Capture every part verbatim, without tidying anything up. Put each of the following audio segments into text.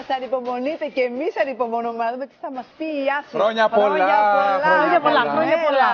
ανυπομονείτε και εμείς ανυπομονούμε να δούμε τι θα μας πει η Άση. Χρόνια πολλά! Χρόνια πολλά! Χρόνια πολλά!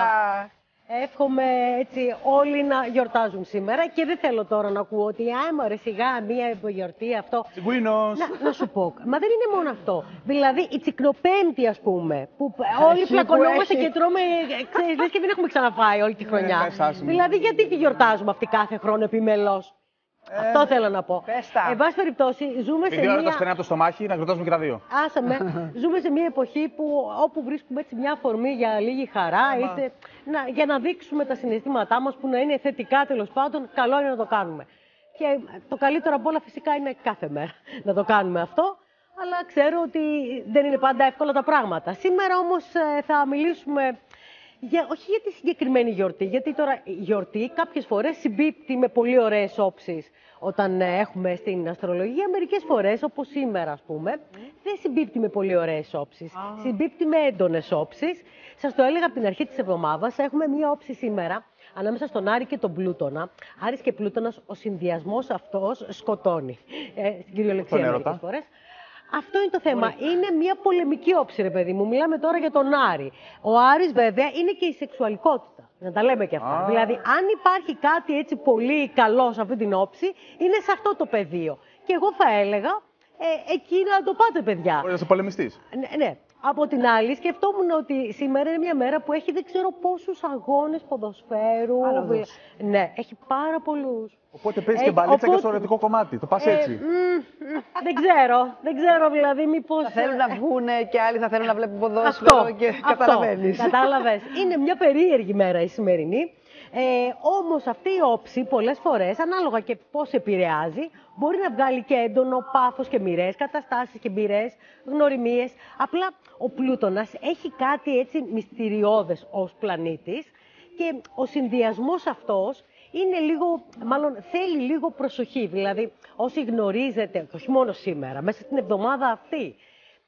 Εύχομαι έτσι όλοι να γιορτάζουν σήμερα και δεν θέλω τώρα να ακούω ότι άμορε σιγά μία γιορτή αυτό. Τσιγκουίνος. Να, να σου πω, μα δεν είναι μόνο αυτό. Δηλαδή η Τσικνοπέμπτη, ας πούμε, που όλοι πλακωνόμαστε και τρώμε, ξέρεις, λες και δεν έχουμε ξαναφάει όλη τη χρονιά. Δηλαδή γιατί τη γιορτάζουμε αυτή κάθε χρόνο επιμελώς. Ε, Αυτό θέλω να πω. Εν πάση περιπτώσει, ζούμε σε μία. μια. Επειδή ώρα το στο στομάχι, να γιορτάζουμε και τα δύο. Άσε με. Ζούμε σε μια εποχή που όπου βρίσκουμε έτσι μια αφορμή για λίγη χαρά, είτε να, για να δείξουμε τα συναισθήματά μας που να είναι θετικά τέλος πάντων, καλό είναι να το κάνουμε. Και το καλύτερο από όλα φυσικά είναι κάθε μέρα να το κάνουμε αυτό. Αλλά ξέρω ότι δεν είναι πάντα εύκολα τα πράγματα. Σήμερα όμως θα μιλήσουμε. Για, όχι για τη συγκεκριμένη γιορτή, γιατί τώρα η γιορτή κάποιες φορές συμπίπτει με πολύ ωραίες όψεις όταν έχουμε στην αστρολογία. Μερικές φορές, όπως σήμερα ας πούμε, mm. δεν συμπίπτει με πολύ ωραίες όψεις. Ah. Συμπίπτει με έντονες όψεις. Σας το έλεγα από την αρχή της εβδομάδας, έχουμε μία όψη σήμερα ανάμεσα στον Άρη και τον Πλούτονα. Άρης και Πλούτονας, ο συνδυασμός αυτός σκοτώνει. Ε, στην κυριολεξία μερικές φορές. Αυτό είναι το θέμα. Ωραία. Είναι μια πολεμική όψη, ρε παιδί μου. Μιλάμε τώρα για τον Άρη. Ο Άρης, βέβαια, είναι και η σεξουαλικότητα. Να τα λέμε και αυτά. Ah. Δηλαδή, αν υπάρχει κάτι έτσι πολύ καλό σε αυτή την όψη, είναι σε αυτό το πεδίο. Και εγώ θα έλεγα, ε, εκεί να το πάτε, παιδιά. Μπορεί να είσαι πολεμιστής. Ναι, ναι. Από την άλλη, σκεφτόμουν ότι σήμερα είναι μια μέρα που έχει δεν ξέρω πόσους αγώνες ποδοσφαίρου. Άλλος. Ναι, έχει πάρα πολλούς. Οπότε παίζει και μπαλίτσα οπότε... και στο ερωτικό κομμάτι. Το πας ε, έτσι. Μ, δεν ξέρω. Δεν ξέρω δηλαδή μήπως. Θα θέλουν να βγουν και άλλοι θα θέλουν να βλέπουν ποδόσφαιρο αυτό, και αυτό, καταλαβαίνεις. Κατάλαβες. Είναι μια περίεργη μέρα η σημερινή. Ε, όμως αυτή η όψη πολλές φορές, ανάλογα και πώς επηρεάζει, μπορεί να βγάλει και έντονο πάθος και μοιραίες καταστάσεις και μοιραίες γνωριμίες. Απλά ο Πλούτονας έχει κάτι έτσι μυστηριώδες ως πλανήτης και ο συνδυασμός αυτός είναι λίγο, μάλλον θέλει λίγο προσοχή. Δηλαδή, όσοι γνωρίζετε, όχι μόνο σήμερα, μέσα στην εβδομάδα αυτή,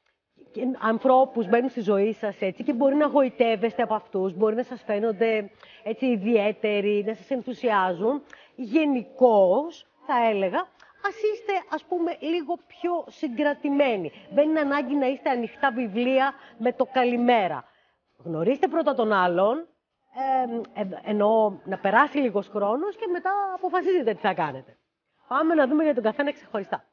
ανθρώπους μπαίνουν στη ζωή σας έτσι και μπορεί να γοητεύεστε από αυτούς, μπορεί να σας φαίνονται έτσι ιδιαίτεροι, να σας ενθουσιάζουν. Γενικώς, θα έλεγα, ας είστε, ας πούμε, λίγο πιο συγκρατημένοι. Δεν είναι ανάγκη να είστε ανοιχτά βιβλία με το καλημέρα. Γνωρίστε πρώτα τον άλλον, ε, ε, εννοώ να περάσει λίγος χρόνος και μετά αποφασίζετε τι θα κάνετε. Πάμε να δούμε για τον καθένα ξεχωριστά.